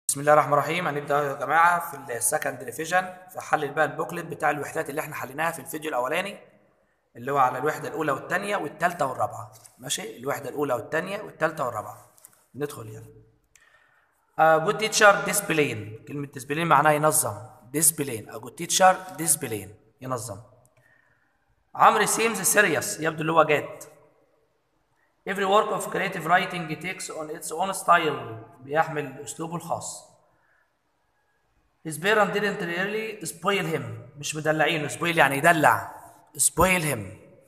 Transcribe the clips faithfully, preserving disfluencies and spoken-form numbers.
بسم الله الرحمن الرحيم. هنبدأ يا جماعة في السكند ريفيجن في حل بقى البوكلت بتاع الوحدات اللي احنا حليناها في الفيديو الأولاني اللي هو على الوحدة الأولى والثانية والثالثة والرابعة. ماشي، الوحدة الأولى والثانية والثالثة والرابعة. ندخل يلا. A good teacher discipline. كلمة discipline معناها ينظم. discipline. A good teacher discipline. ينظم. عمرو seems serious. يبدو اللي هو جاد. Every work of creative writing takes on its own style. بيحمل أسلوبه الخاص. His parents didn't really spoil him. مش مدلعينه. spoil يعني يدلع. spoil him.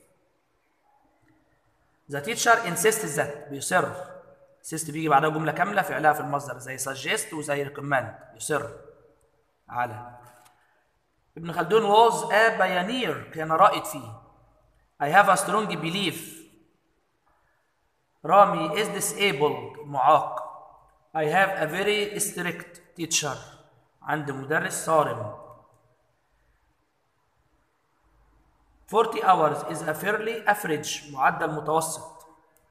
The teacher insists that. بيصر. insist بيجي بعدها جملة كاملة فعلها في المصدر زي suggest وزي recommend. يصر على. ابن خلدون was a pioneer. كان رائد فيه. I have a strong belief. رامي is disabled. معاق. I have a very strict teacher. عند مدرس صارم. forty hours is a fairly average. معدل متوسط.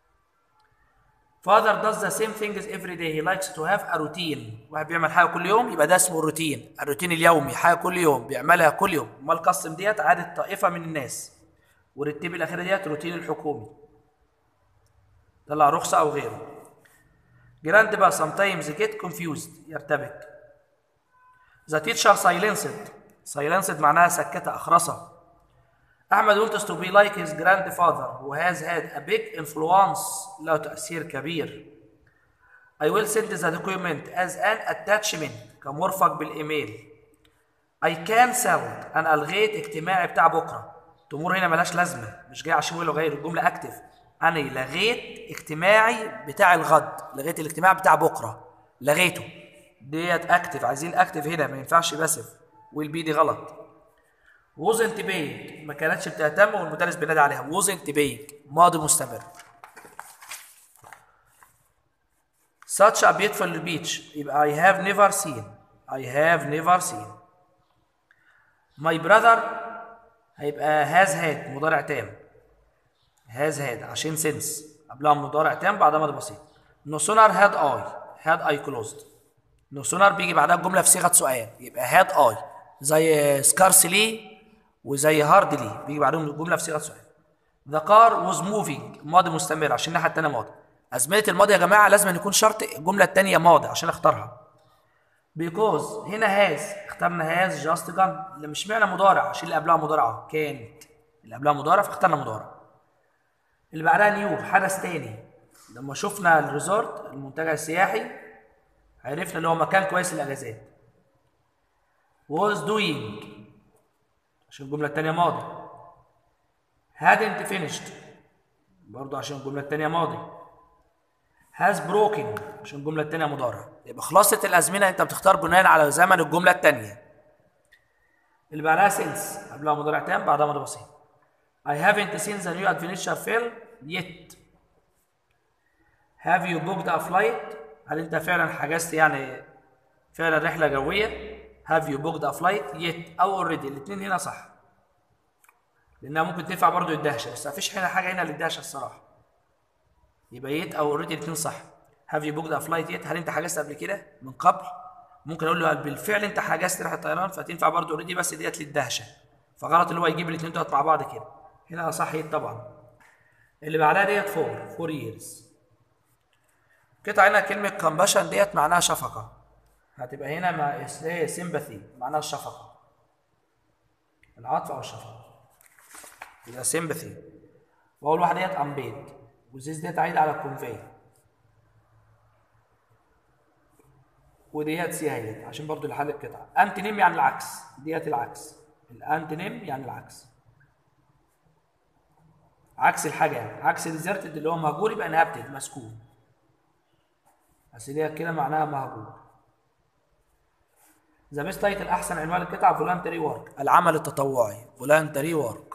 Father does the same things every day. He likes to have a routine. واحد بيعمل حاجة كل يوم يبقى ده اسمه الروتين. الروتين اليومي حاجة كل يوم بيعملها كل يوم. أمال القسم ديت عادة طائفة من الناس. والرتيب الأخيرة ديت روتين الحكومي. طلع رخصة أو غيره. جراند بقى sometimes get confused. يرتبك. The teacher silenced. silenced معناها سكتة أخرسة. أحمد wants to be like his grandfather who has had a big influence. له تأثير كبير. I will send the document as an attachment. كمرفق بالإيميل. I cancelled. أنا ألغيت اجتماعي بتاع بكرة. تمور هنا ملاش لازمة. مش جاي عشان يقول غير الجملة أكتف. أنا لغيت اجتماعي بتاع الغد. لغيت الاجتماع بتاع بكرة. لغيته. ديت اكتف. عايزين اكتف هنا ما ينفعش باسف. والبي دي غلط. wasn't paid. ما كانتش بتهتم والمدرس بينادي عليها. wasn't paid ماضي مستمر. such a beautiful beach. يبقى I have never seen. I have never seen. my brother هيبقى has had مضارع تام. has had عشان since قبلها مضارع تام بعدها ماضي بسيط. no sooner had I had I closed. نو سونر بيجي بعدها الجمله في صيغه سؤال يبقى هاد اي زي سكارسلي وزي هاردلي بيجي بعدهم الجمله في صيغه سؤال. ذا كار واز موفينج ماضي مستمر عشان الناحيه الثانيه ماضي. ازمنه الماضي يا جماعه لازم يكون شرط الجمله الثانيه ماضي عشان اختارها. بيكوز هنا هاز اخترنا هاز جاست جان. اللي مش معنى مضارع عشان اللي قبلها مضارعه كانت اللي قبلها مضارع فاخترنا مضارع. اللي بعدها نيو حدث ثاني. لما شفنا الريزورت المنتجع السياحي عرفنا اللي هو مكان كويس للاجازات. was doing عشان الجمله الثانيه ماضي. hadn't finished برضه عشان الجمله الثانيه ماضي. has broken عشان الجمله الثانيه مضارع. يبقى خلاصه الازمنه انت بتختار بناء على زمن الجمله الثانيه. اللي بعدها since قبلها مضارع تام بعدها ماضي بسيط. I haven't seen the new adventure film yet. have you booked a flight. هل انت فعلا حجزت يعني فعلا رحله جويه. have you booked a flight yet او already. الاثنين هنا صح لانها ممكن تنفع برضو الدهشه بس مفيش هنا حاجه هنا للدهشه الصراحه. يبقى yet او already الاثنين صح. have you booked a flight yet. هل انت حجزت قبل كده من قبل. ممكن اقول له بالفعل انت حجزت رحله طيران فتنفع برضو already بس ديت للدهشه فغلط اللي هو يجيب الاثنين دول مع بعض كده. هنا صح yet طبعا. اللي بعدها ديت فور فور years. قطع هنا كلمة compassion ديت معناها شفقة. هتبقى هنا مع sympathy معناها الشفقة. العطف أو الشفقة. يبقى sympathy. وأول واحدة ديت unpaid. وزيز ديت عايدة على convey. وديت سيهيت عشان برضو لحل القطعة. antonym يعني العكس. ديت العكس. الانتونيم يعني العكس. عكس الحاجة يعني. عكس deserted اللي هو مهجور يبقى inhabited مسكون. بس دي كده معناها مهجور. ذا بيست تايتل احسن عنوان القطعه فولانتري ورك العمل التطوعي. فولانتري ورك.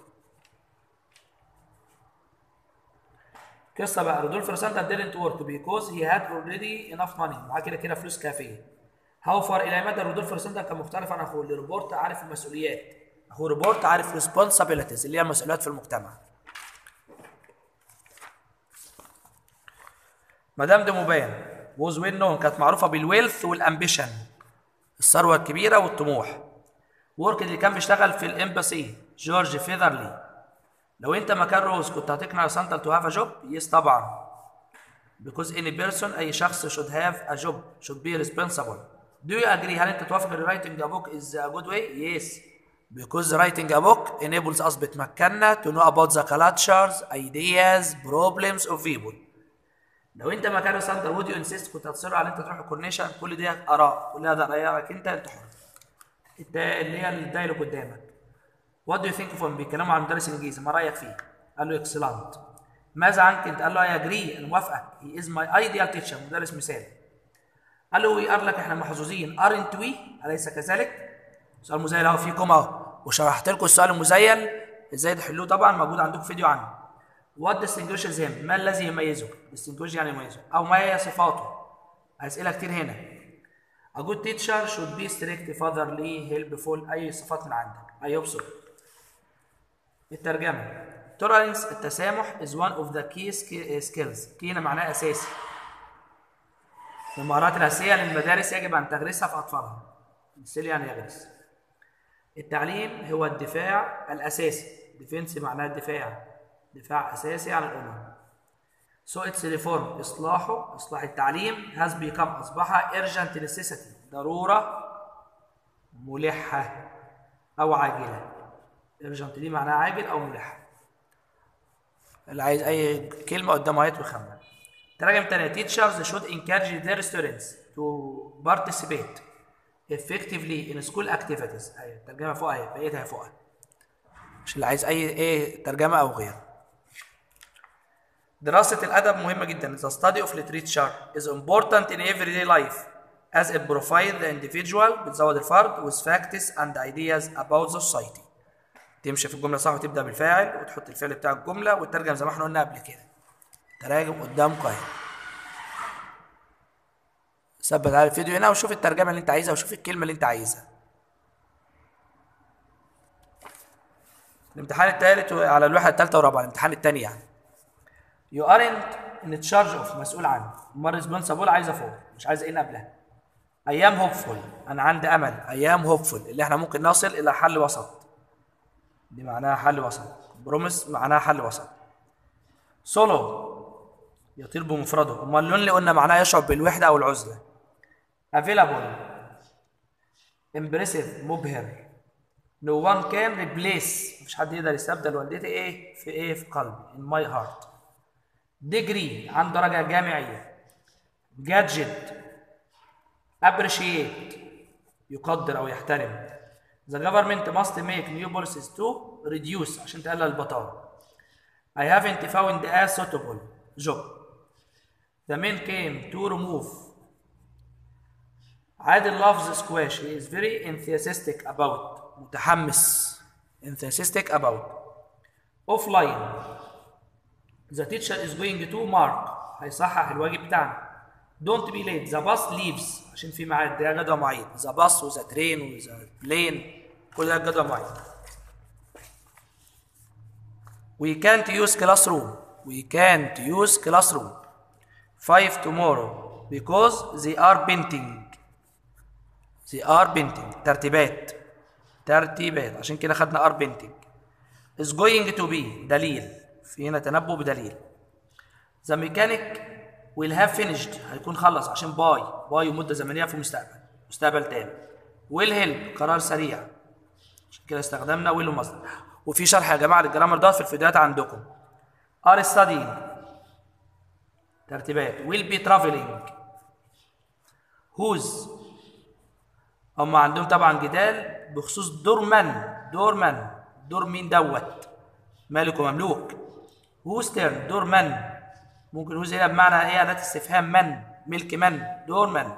قصه بقى رودولف روسانتا didn't work because he had already enough money. معاه كده كده فلوس كافيه. هاو فار الى مدى رودولف روسانتا كان مختلف عن اخوه. ريبورت عارف المسؤوليات. اخوه ريبورت عارف responsibilities اللي هي المسؤوليات في المجتمع. مدام دي مبين was well known كانت معروفة بالويلث والامبيشن، الثروة الكبيرة والطموح. work اللي كان بيشتغل في الامباسي جورج فيذرلي. لو انت مكان روز كنت هتقنع سانتا تو هاف ا جوب؟ يس طبعا. because any person اي شخص should have a job should be responsible. do you agree؟ هل انت توافق ان writing a book is a good way؟ yes. because writing a book enables us بتمكننا to know about the cultures, ideas, problems of people. لو انت مكان سانتا would you insist كنت هتصر على انت تروح الكورنيشن؟ كل دي اراء، كل هذا رايك انت، انت حر. اللي هي الدايلوج قدامك. What do you think of بيتكلموا عن مدرس انجليزي، ما رايك فيه؟ قال له excellent. ماذا عنك انت؟ قال له I agree، انا موافقك. he is my ideal teacher، مدرس مثالي. قال له we are لك احنا محظوظين aren't we؟ اليس كذلك؟ سؤال مزيل اهو فيكم اهو، وشرحت لكم السؤال المزيل ازاي تحلوه، طبعا موجود عندكم فيديو عنه. What distinguishes him؟ ما الذي يميزه؟ distinguish يعني يميزه، او ما هي صفاته؟ اسئله كتير هنا. A good teacher should be strict, fatherly, helpful، اي صفات من عندك. اي hope so. الترجمة tolerance التسامح is one of the key skills. كي هنا معناه أساسي. من المهارات الأساسية للمدارس يجب أن تغرسها في أطفالها. مثل يعني يغرس. التعليم هو الدفاع الأساسي. defense معناه الدفاع. دفاع أساسي عن الأمم. so its reform إصلاحه إصلاح التعليم has become أصبح urgent necessity ضرورة ملحة أو عاجلة. urgent دي معناها عاجل أو ملح. اللي عايز أي كلمة قدامه هيت ويخمن. تراجم تانية teachers should encourage their students to participate effectively in school activities. أيوة الترجمة فوقها أهي، بقيتها فوقها. مش اللي عايز أي إيه ترجمة أو غيره. دراسة الأدب مهمة جدا. The study of literature is important in everyday life as it provides the individual بتزود الفرد with facts and ideas about the society. تمشي في الجملة صح وتبدأ بالفاعل وتحط الفعل بتاع الجملة وتترجم زي ما احنا قلنا قبل كده. تراجم قدامكم اهي. ثبت على الفيديو هنا وشوف الترجمة اللي انت عايزها وشوف الكلمة اللي انت عايزها. الامتحان الثالث على اللوحة الثالثة والرابعة، الامتحان الثاني يعني. You aren't in charge of مسؤول عنه. أمال responsible عايزة فوق مش عايزة إيه قبلها. I am hopeful أنا عندي أمل. I am hopeful اللي احنا ممكن نصل إلى حل وسط. دي معناها حل وسط. بروميس معناها حل وسط. سولو يطير بمفرده. امال اللون اللي قلنا معناه يشعر بالوحده او العزله. available impressive مبهر. no one can replace مفيش حد يقدر يستبدل والدتي ايه في ايه في قلبي in my heart. degree عنده درجه جامعيه. gadget appreciate يقدر او يحترم. The government must make new policies to reduce عشان تقلل البطالة. I haven't found a suitable job. The men came to remove. عادل loves squash. He is very enthusiastic about. متحمس. Enthusiastic about. Offline. The teacher is going to mark. هيصحح الواجب بتاعنا. Don't be late. The bus leaves. عشان في ميعاد ده جدول مواعيد. The bus وذا ترين وذا بلين كل ده جدول مواعيد. We can't use classroom. We can't use classroom. Five tomorrow because they are painting. They are painting. ترتيبات. ترتيبات عشان كده خدنا are painting. Is going to be دليل. في هنا تنبؤ بدليل. The mechanic will have finished هيكون خلص عشان باي باي مدة زمنية في المستقبل مستقبل تاني. will help قرار سريع عشان كده استخدمنا will ومصدر. وفي شرح يا جماعة للجرامر ده في الفيديوهات عندكم. are studying ترتيبات. will be traveling whose هم عندهم طبعا جدال بخصوص دور من دور من دور مين دوت مالك ومملوك. whose turn دور من ممكن وز هنا بمعنى ايه أداة استفهام من ملك من دور من.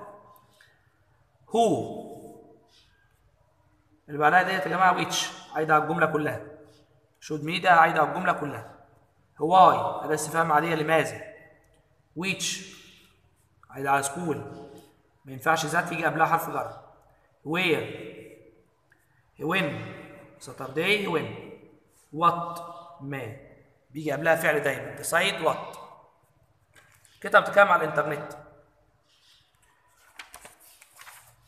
who اللي بعدها ديت يا جماعه which عايده على الجمله كلها. should me ده عايده على الجمله كلها. why أداة استفهام عاديه لماذا. which عايده على school ما ينفعش ذات يجي قبلها حرف جر. where when saturday when what ما بيجي قبلها فعل دايما decide what. كده بتتكلم على الانترنت.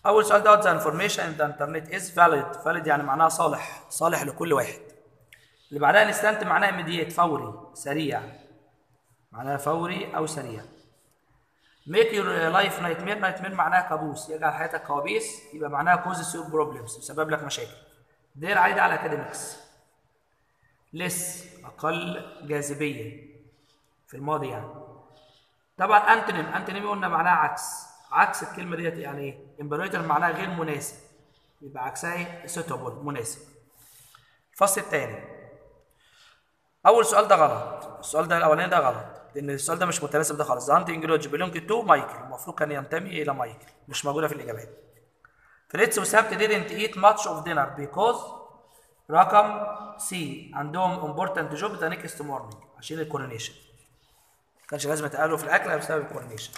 اول سؤال دوت the information in the internet is valid. valid يعني معناها صالح، صالح لكل واحد. اللي بعدها instant معناها immediate، فوري، سريع، معناها فوري او سريع. make your life nightmare. nightmare معناها كابوس، يجعل حياتك كوابيس، يبقى معناها causes your problems، يسبب لك مشاكل. دير عايدة على academics. less اقل جاذبية في الماضي يعني. طبعا انتونيم، انتونيم قلنا معناها عكس، عكس الكلمه ديت يعني ايه؟ امبريتور معناها غير مناسب، يبقى عكسها ايه؟ سوتابل، مناسب. الفصل الثاني. اول سؤال ده غلط، السؤال ده الاولاني ده غلط، لان السؤال ده مش متناسب ده خالص. ذا هانتنج لودج بيلونج تو مايكل، المفروض كان ينتمي الى مايكل، مش موجوده في الاجابات. فريتز وسابت didn't eat much of dinner because رقم سي عندهم important job the next morning عشان الكورونيشن. ما كانش لازم يتقالوا في الاكل بسبب الكورونيشن.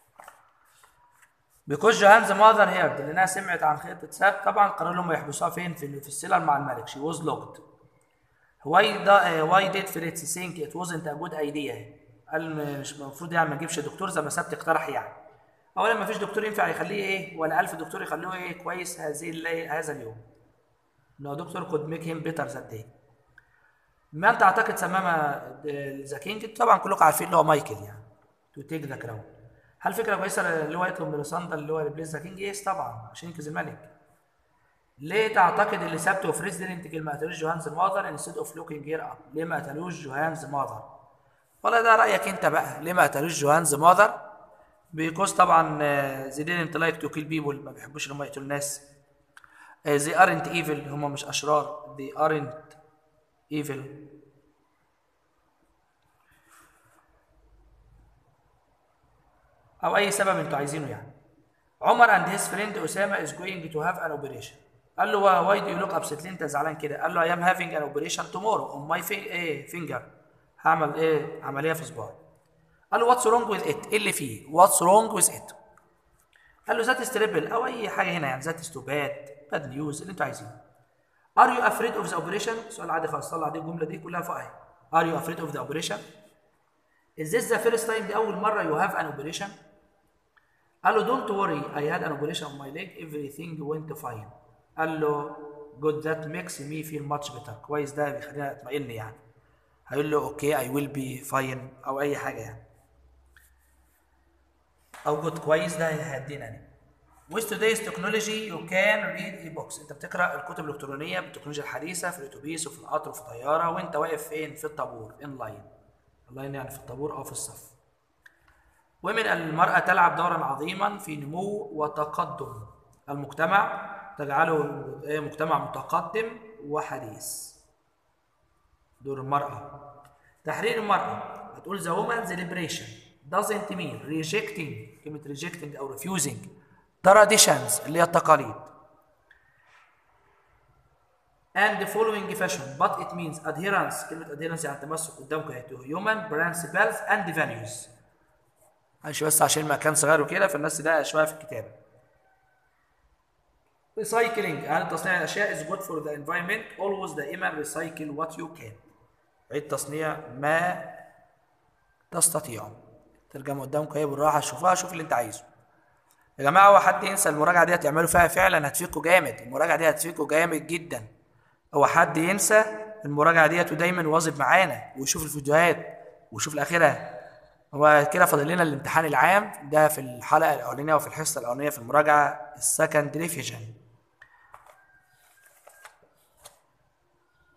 بيكوز جوهانز ماذر هيرد، لانها سمعت عن خطه ساب، طبعا قرروا لهم يحبسوها فين؟ في, في السيلر مع الملك. شي واز لوكد. واي دا واي ديد فريتز ثينك ات وازنت ا جود ايديا. قال مش المفروض يعني ما نجيبش دكتور زي ما سبت اقترح يعني. اولا ما فيش دكتور ينفع يخليه ايه؟ ولا ألف دكتور يخلوه ايه كويس هذه هذا اليوم. نو دكتور كود ميك هيم بيتر ذات داي. من تعتقد سماها ذا كينج؟ طبعا كلكم عارفين اللي هو مايكل يعني. تو تيك ذا كراون. هل فكره كويسه اللي هو يطلب من لوساندا اللي هو ريبليس ذا كينج؟ يس طبعا عشان ينقذ الملك. ليه تعتقد اللي سابته وفريز ديدنت كيل ما قتلوش جوهانز ماذر انستيد اوف لوكينج هير اب؟ ليه ما قتلوش جوهانز ماذر؟ ولا ده رايك انت بقى، ليه ما قتلوش جوهانز ماذر؟ بيكوز طبعا زي ديدنت لايك تو كيل بيبول، ما بيحبوش ان هم يقتلوا الناس. زي ارنت ايفل، هم مش اشرار. دي ارنت ايفل. او اي سبب انتوا عايزينه يعني. عمر اند هيز فريند اسامه از جوينج تو هاف ان اوبريشن. قال له واي دو يو لوك ابسيت، ليه انت زعلان كده؟ قال له اي ام هافينج ان اوبريشن تومورو اون ماي ايه فينجر، هعمل ايه؟ عمليه في صباعي. قال له واتس رونج وذ ات، ايه اللي فيه؟ واتس رونج وذ ات. قال له ذات ستريبل او اي حاجه هنا يعني، ذات ستو باد، باد نيوز، اللي انتوا عايزينه. ار يو افريد اوف ذا اوبريشن؟ سؤال عادي خالص، طلع دي الجمله دي كلها فوق اهي. ار يو افريد اوف ذا اوبريشن؟ از ذس ذا فيرست تايم، دي اول مره يو هاف ان اوبريشن؟ قال له don't worry I had an operation on my leg everything went fine. قال له good that makes me feel much better. كويس ده بيخليني اطمئن يعني. هيقول له اوكي I will be fine او اي حاجه يعني. او good كويس ده هيهدينا يعني. With today's technology you can read e-books. انت بتقرا الكتب الالكترونيه بالتكنولوجيا الحديثه في الاتوبيس وفي القطر وفي الطياره وانت واقف فين؟ في الطابور ان لاين. اللاين يعني في الطابور او في الصف. ومن المرأة تلعب دورا عظيما في نمو وتقدم المجتمع، تجعله مجتمع متقدم وحديث. دور المرأة. تحرير المرأة. هتقول the woman's liberation doesn't mean rejecting، كلمة rejecting أو refusing traditions اللي هي التقاليد. and following fashion but it means adherence، كلمة adherence يعني تمسك قدامكم هي to human principles and values. معلش بس عشان المكان صغير وكده فالناس ده شويه في الكتابه. ريسايكلينج يعني تصنيع الاشياء is good for the environment always دائما recycle what you can. عيد تصنيع ما تستطيع. ترجمه قدامكم اهي بالراحه، شوفوها، شوف اللي انت عايزه. يا جماعه هو حد ينسى المراجعه دي تعملوا فيها فعلا هتفيدكم جامد، المراجعه دي هتفيدكم جامد جدا. هو حد ينسى المراجعه ديت ودايما يواظب معانا ويشوف الفيديوهات ويشوف الاخيره. هو كده فاضل لنا الامتحان العام ده في الحلقه الاولانيه وفي الحصه الاولانيه في المراجعه السكند ريفيجن.